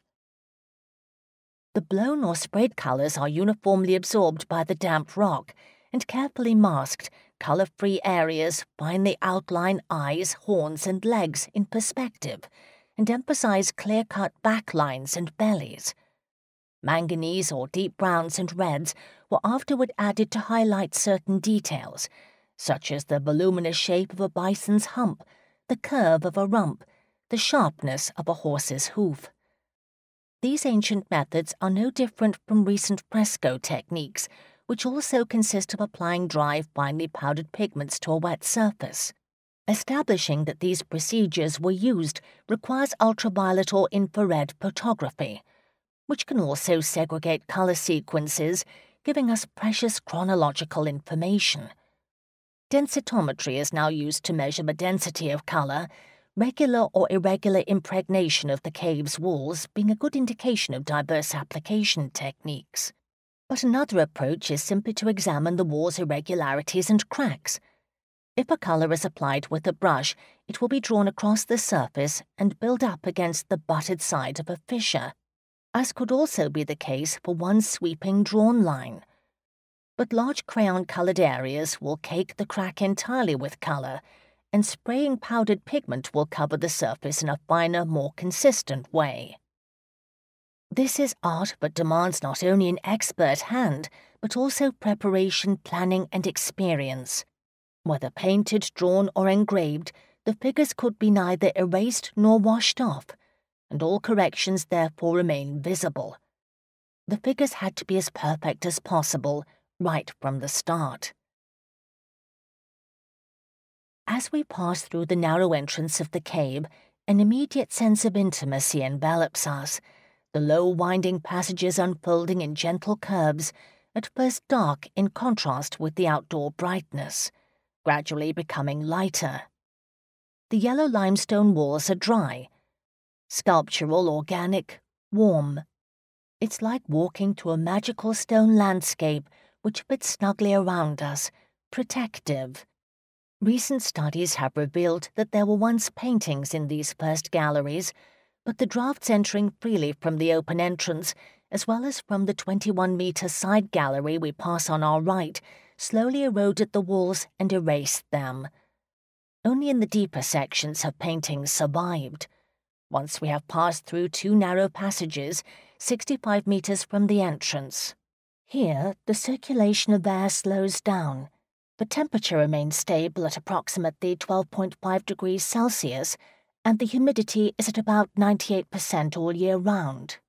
The blown or sprayed colours are uniformly absorbed by the damp rock, and carefully masked, colour-free areas finely outline eyes, horns and legs in perspective, and emphasise clear-cut back lines and bellies. Manganese or deep browns and reds were afterward added to highlight certain details, such as the voluminous shape of a bison's hump, the curve of a rump, the sharpness of a horse's hoof. These ancient methods are no different from recent fresco techniques, which also consist of applying dry, finely powdered pigments to a wet surface. Establishing that these procedures were used requires ultraviolet or infrared photography, which can also segregate colour sequences, giving us precious chronological information. Densitometry is now used to measure the density of colour, regular or irregular impregnation of the cave's walls being a good indication of diverse application techniques. But another approach is simply to examine the wall's irregularities and cracks. If a colour is applied with a brush, it will be drawn across the surface and build up against the butted side of a fissure, as could also be the case for one sweeping drawn line. But large crayon-coloured areas will cake the crack entirely with colour, and spraying powdered pigment will cover the surface in a finer, more consistent way. This is art that demands not only an expert hand, but also preparation, planning and experience. Whether painted, drawn or engraved, the figures could be neither erased nor washed off, and all corrections therefore remain visible. The figures had to be as perfect as possible, right from the start. As we pass through the narrow entrance of the cave, an immediate sense of intimacy envelops us, the low winding passages unfolding in gentle curves, at first dark in contrast with the outdoor brightness, gradually becoming lighter. The yellow limestone walls are dry, sculptural, organic, warm. It's like walking through a magical stone landscape which fits snugly around us, protective. Recent studies have revealed that there were once paintings in these first galleries, but the drafts entering freely from the open entrance, as well as from the twenty-one metre side gallery we pass on our right, slowly eroded the walls and erased them. Only in the deeper sections have paintings survived. Once we have passed through two narrow passages, sixty-five metres from the entrance. Here, the circulation of air slows down. The temperature remains stable at approximately twelve point five degrees Celsius, and the humidity is at about ninety-eight percent all year round.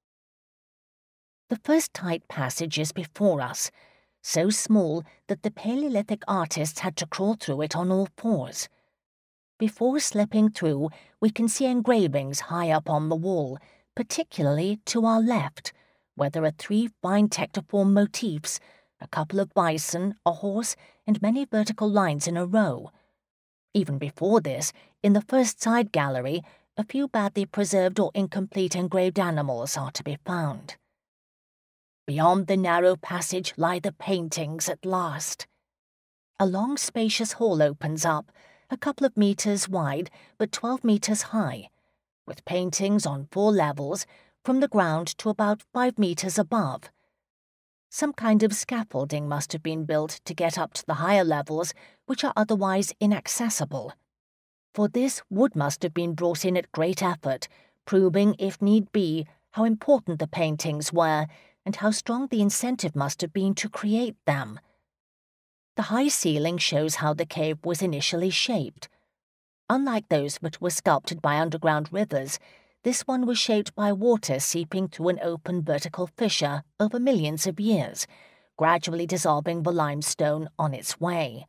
The first tight passage is before us, so small that the Paleolithic artists had to crawl through it on all fours. Before slipping through, we can see engravings high up on the wall, particularly to our left, where there are three fine tectiform motifs, a couple of bison, a horse, and many vertical lines in a row. Even before this, in the first side gallery, a few badly preserved or incomplete engraved animals are to be found. Beyond the narrow passage lie the paintings at last. A long spacious hall opens up, a couple of metres wide but twelve metres high, with paintings on four levels, from the ground to about five metres above. Some kind of scaffolding must have been built to get up to the higher levels, which are otherwise inaccessible. For this, wood must have been brought in at great effort, proving, if need be, how important the paintings were and how strong the incentive must have been to create them. The high ceiling shows how the cave was initially shaped. Unlike those that were sculpted by underground rivers, this one was shaped by water seeping through an open vertical fissure over millions of years, gradually dissolving the limestone on its way.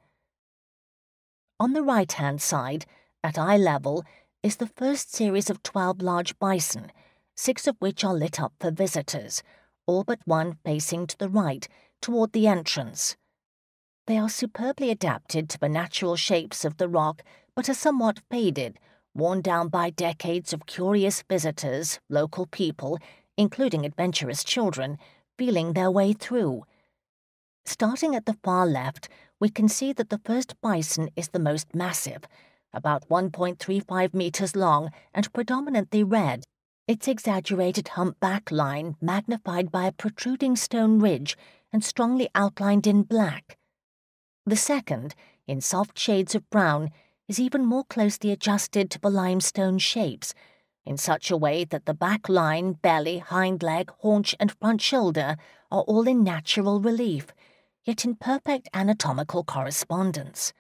On the right-hand side, at eye level, is the first series of twelve large bison, six of which are lit up for visitors, all but one facing to the right, toward the entrance. They are superbly adapted to the natural shapes of the rock, but are somewhat faded, worn down by decades of curious visitors, local people, including adventurous children, feeling their way through. Starting at the far left, we can see that the first bison is the most massive, about one point three five metres long and predominantly red, its exaggerated humpback line magnified by a protruding stone ridge and strongly outlined in black. The second, in soft shades of brown, is even more closely adjusted to the limestone shapes, in such a way that the back line, belly, hind leg, haunch, and front shoulder are all in natural relief, yet in perfect anatomical correspondence.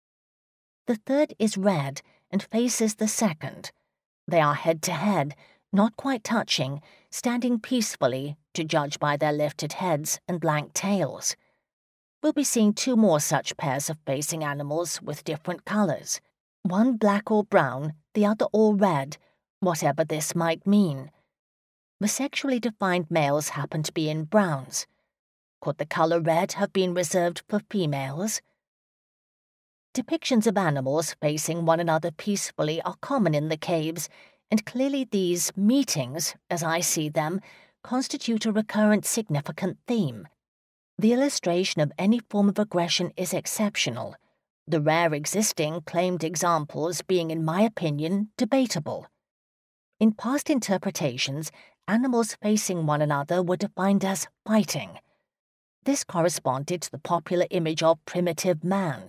The third is red and faces the second. They are head-to-head, not quite touching, standing peacefully, to judge by their lifted heads and lank tails. We'll be seeing two more such pairs of facing animals with different colours, one black or brown, the other all red, whatever this might mean. The sexually defined males happen to be in browns. Could the colour red have been reserved for females? Depictions of animals facing one another peacefully are common in the caves, and clearly these meetings, as I see them, constitute a recurrent significant theme. The illustration of any form of aggression is exceptional, the rare existing claimed examples being, in my opinion, debatable. In past interpretations, animals facing one another were defined as fighting. This corresponded to the popular image of primitive man.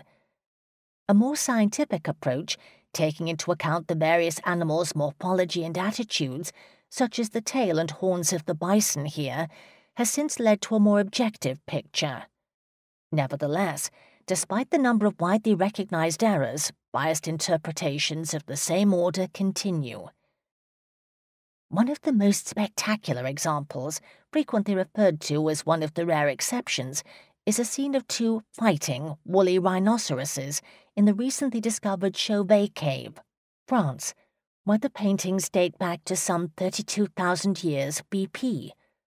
A more scientific approach, taking into account the various animals' morphology and attitudes, such as the tail and horns of the bison here, has since led to a more objective picture. Nevertheless, despite the number of widely recognized errors, biased interpretations of the same order continue. One of the most spectacular examples, frequently referred to as one of the rare exceptions, is a scene of two fighting, woolly rhinoceroses in the recently discovered Chauvet Cave, France, where the paintings date back to some thirty-two thousand years B P.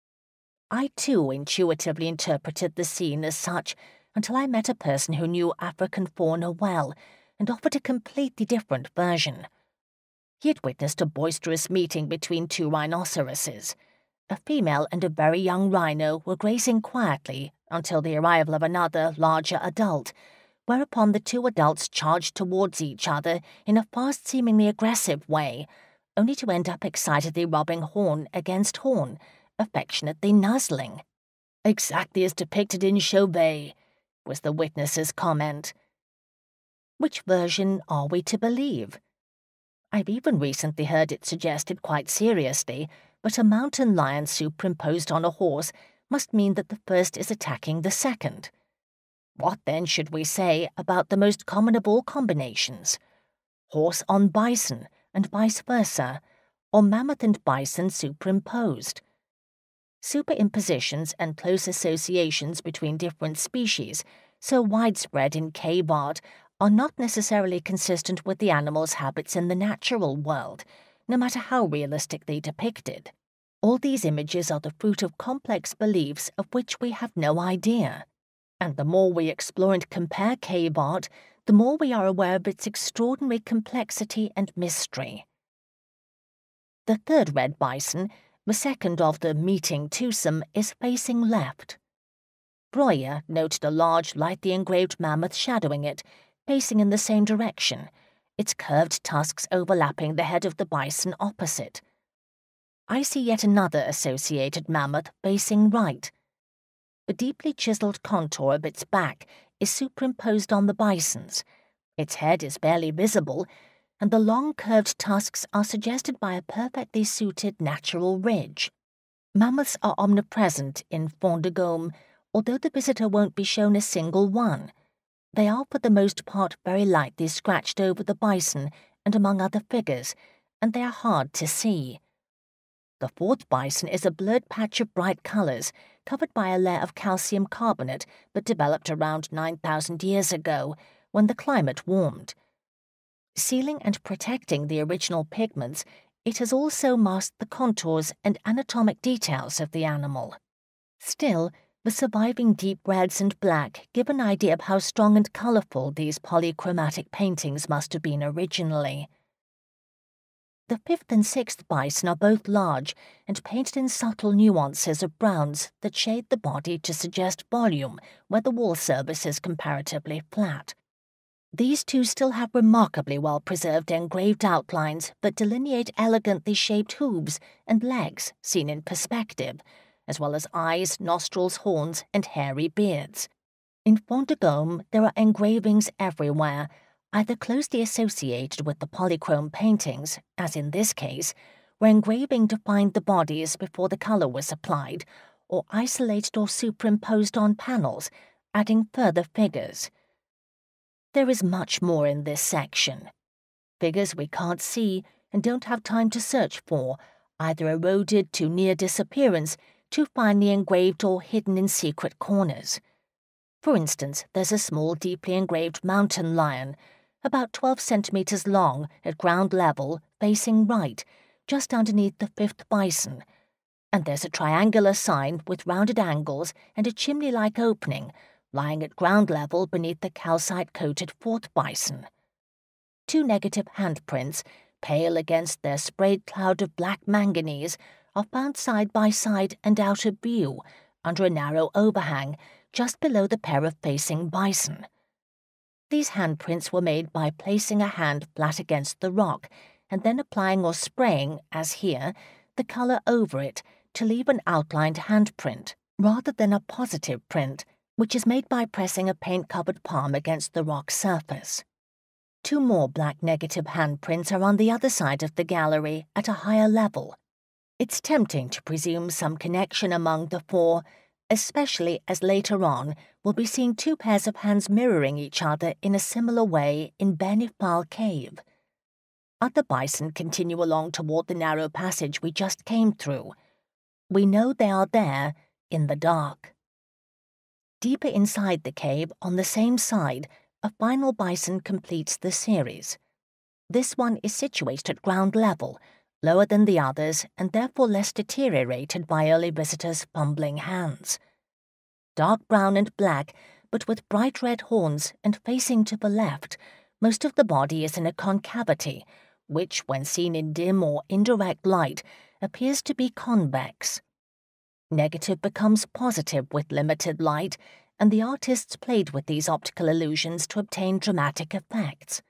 I too intuitively interpreted the scene as such until I met a person who knew African fauna well and offered a completely different version. He had witnessed a boisterous meeting between two rhinoceroses. A female and a very young rhino were grazing quietly until the arrival of another, larger adult, whereupon the two adults charged towards each other in a fast, seemingly aggressive way, only to end up excitedly rubbing horn against horn, affectionately nuzzling. "Exactly as depicted in Chauvet," was the witness's comment. Which version are we to believe? I've even recently heard it suggested quite seriously, but a mountain lion superimposed on a horse must mean that the first is attacking the second. What then should we say about the most common of all combinations? Horse on bison, and vice versa, or mammoth and bison superimposed? Superimpositions and close associations between different species, so widespread in cave art, are not necessarily consistent with the animal's habits in the natural world, no matter how realistically depicted. All these images are the fruit of complex beliefs of which we have no idea. And the more we explore and compare cave art, the more we are aware of its extraordinary complexity and mystery. The third red bison, the second of the meeting twosome, is facing left. Breuer noted a large, lightly engraved mammoth shadowing it, facing in the same direction, its curved tusks overlapping the head of the bison opposite. I see yet another associated mammoth facing right. The deeply chiseled contour of its back is superimposed on the bison's. Its head is barely visible, and the long curved tusks are suggested by a perfectly suited natural ridge. Mammoths are omnipresent in Font de Gaume, although the visitor won't be shown a single one. They are for the most part very lightly scratched over the bison and among other figures, and they are hard to see. The fourth bison is a blurred patch of bright colors, covered by a layer of calcium carbonate that developed around nine thousand years ago, when the climate warmed. Sealing and protecting the original pigments, it has also masked the contours and anatomic details of the animal. Still, the surviving deep reds and black give an idea of how strong and colorful these polychromatic paintings must have been originally. The fifth and sixth bison are both large and painted in subtle nuances of browns that shade the body to suggest volume where the wall surface is comparatively flat. These two still have remarkably well-preserved engraved outlines that delineate elegantly shaped hooves and legs seen in perspective, as well as eyes, nostrils, horns, and hairy beards. In Font de Gaume, there are engravings everywhere, either closely associated with the polychrome paintings, as in this case, where engraving defined the bodies before the color was applied, or isolated or superimposed on panels, adding further figures. There is much more in this section. Figures we can't see and don't have time to search for, either eroded to near disappearance, too finely engraved or hidden in secret corners. For instance, there's a small, deeply engraved mountain lion, about twelve centimeters long, at ground level, facing right, just underneath the fifth bison. And there's a triangular sign with rounded angles and a chimney-like opening, lying at ground level beneath the calcite-coated fourth bison. Two negative handprints, pale against their sprayed cloud of black manganese, are found side by side and out of view, under a narrow overhang, just below the pair of facing bison. These handprints were made by placing a hand flat against the rock, and then applying or spraying, as here, the color over it to leave an outlined handprint, rather than a positive print, which is made by pressing a paint-covered palm against the rock surface. Two more black negative handprints are on the other side of the gallery, at a higher level. It's tempting to presume some connection among the four, especially as later on we'll be seeing two pairs of hands mirroring each other in a similar way in Bernifal Cave. Other bison continue along toward the narrow passage we just came through. We know they are there in the dark. Deeper inside the cave, on the same side, a final bison completes the series. This one is situated at ground level, lower than the others and therefore less deteriorated by early visitors' fumbling hands. Dark brown and black, but with bright red horns and facing to the left, most of the body is in a concavity, which, when seen in dim or indirect light, appears to be convex. Negative becomes positive with limited light, and the artists played with these optical illusions to obtain dramatic effects.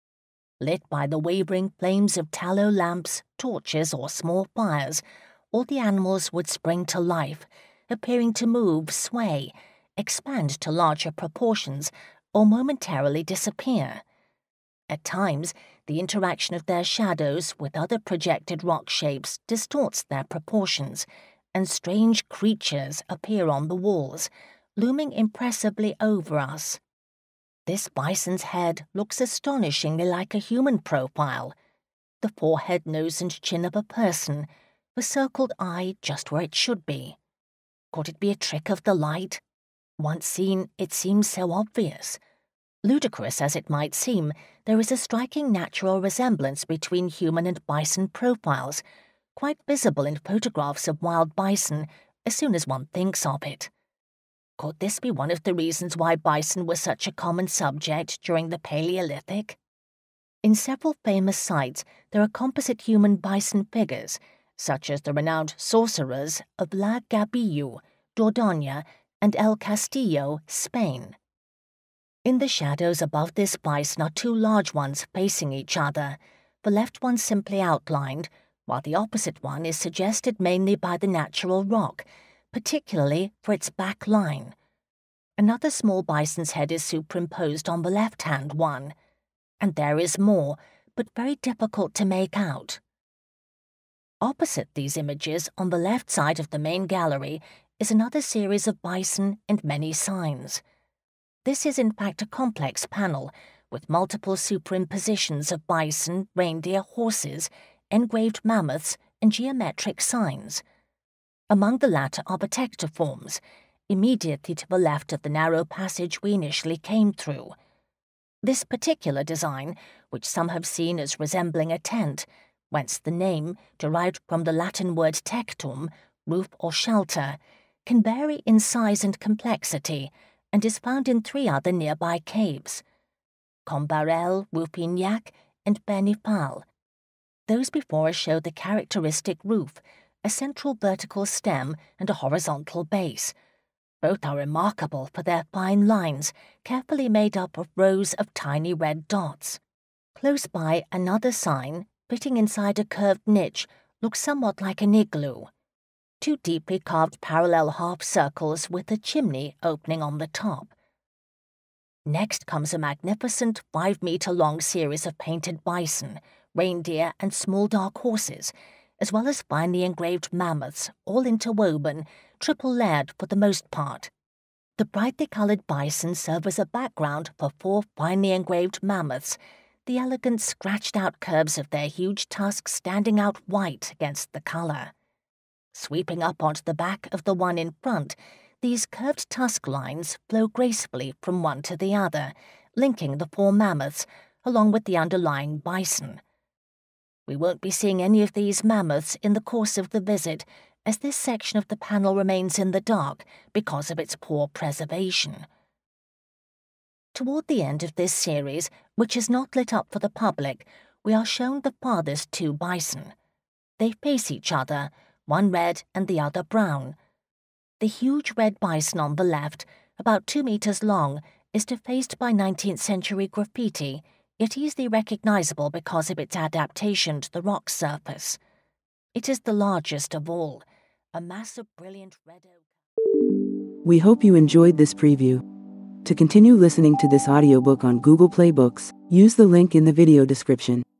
Lit by the wavering flames of tallow lamps, torches, or small fires, all the animals would spring to life, appearing to move, sway, expand to larger proportions, or momentarily disappear. At times, the interaction of their shadows with other projected rock shapes distorts their proportions, and strange creatures appear on the walls, looming impressively over us. This bison's head looks astonishingly like a human profile. The forehead, nose, and chin of a person, the circled eye just where it should be. Could it be a trick of the light? Once seen, it seems so obvious. Ludicrous as it might seem, there is a striking natural resemblance between human and bison profiles, quite visible in photographs of wild bison as soon as one thinks of it. Could this be one of the reasons why bison were such a common subject during the Paleolithic? In several famous sites, there are composite human bison figures, such as the renowned sorcerers of La Gabillu, Dordogne, and El Castillo, Spain. In the shadows above this bison are two large ones facing each other, the left one simply outlined, while the opposite one is suggested mainly by the natural rock, particularly for its back line. Another small bison's head is superimposed on the left-hand one, and there is more, but very difficult to make out. Opposite these images, on the left side of the main gallery, is another series of bison and many signs. This is in fact a complex panel, with multiple superimpositions of bison, reindeer, horses, engraved mammoths, and geometric signs. Among the latter are the tectiforms, immediately to the left of the narrow passage we initially came through. This particular design, which some have seen as resembling a tent, whence the name, derived from the Latin word tectum, roof or shelter, can vary in size and complexity, and is found in three other nearby caves: Combarel, Rupignac, and Bernifal. Those before us show the characteristic roof, a central vertical stem and a horizontal base. Both are remarkable for their fine lines, carefully made up of rows of tiny red dots. Close by, another sign, fitting inside a curved niche, looks somewhat like an igloo. Two deeply carved parallel half-circles with a chimney opening on the top. Next comes a magnificent five-meter-long series of painted bison, reindeer, and small dark horses, as well as finely engraved mammoths, all interwoven, triple-layered for the most part. The brightly coloured bison serve as a background for four finely engraved mammoths, the elegant scratched-out curves of their huge tusks standing out white against the colour. Sweeping up onto the back of the one in front, these curved tusk lines flow gracefully from one to the other, linking the four mammoths, along with the underlying bison. We won't be seeing any of these mammoths in the course of the visit, as this section of the panel remains in the dark because of its poor preservation. Toward the end of this series, which is not lit up for the public, we are shown the farthest two bison. They face each other, one red and the other brown. The huge red bison on the left, about two meters long, is defaced by nineteenth century graffiti, yet easily recognizable because of its adaptation to the rock surface. It is the largest of all, a mass of brilliant red oak. We hope you enjoyed this preview. To continue listening to this audiobook on Google Play Books, use the link in the video description.